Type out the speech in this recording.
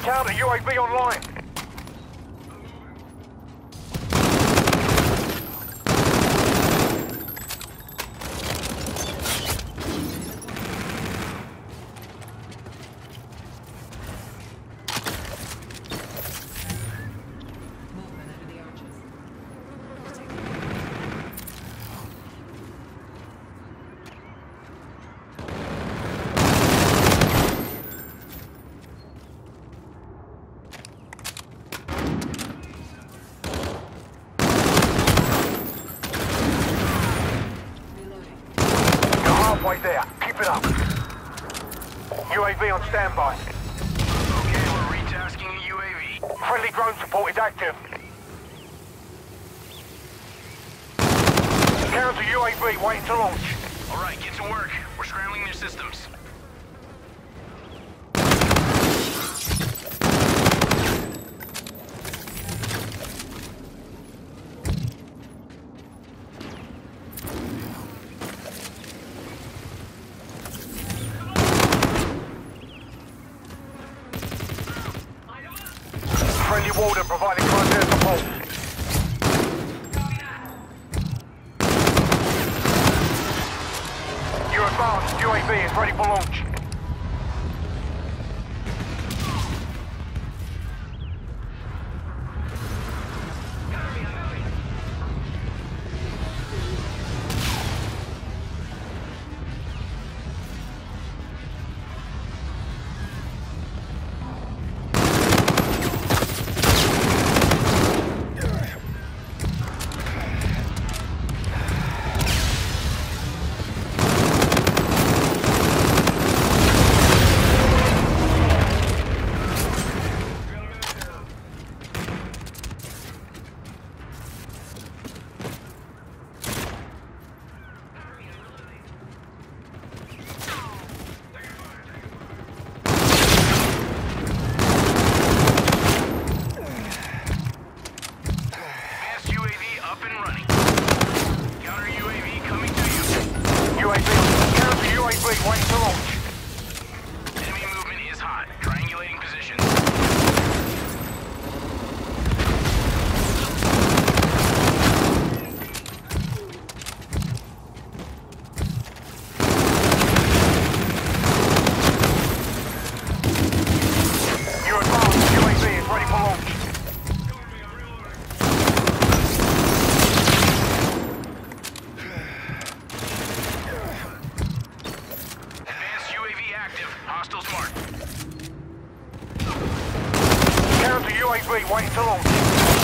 Counter UAV online. Halfway there. Keep it up. UAV on standby. Okay, we're retasking the UAV. Friendly drone support is active. Counter UAV waiting to launch. All right, get to work. We're scrambling their systems. Friendly warden providing frontier support. You're advanced. UAV is ready for launch. Waiting to launch. Enemy movement is hot. Triangulating positions. You're advanced. UAV is ready for launch. Hostiles marked. Counter UAV waiting to launch.